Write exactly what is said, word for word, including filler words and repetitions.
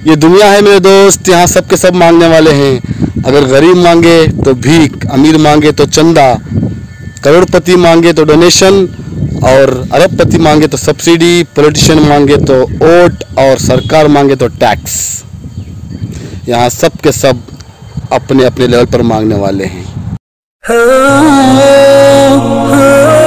ये दुनिया है मेरे दोस्त, यहाँ सब के सब मांगने वाले हैं। अगर गरीब मांगे तो भीख, अमीर मांगे तो चंदा, करोड़पति मांगे तो डोनेशन और अरबपति मांगे तो सब्सिडी, पॉलिटिशियन मांगे तो वोट और सरकार मांगे तो टैक्स। यहाँ सब के सब अपने अपने लेवल पर मांगने वाले हैं।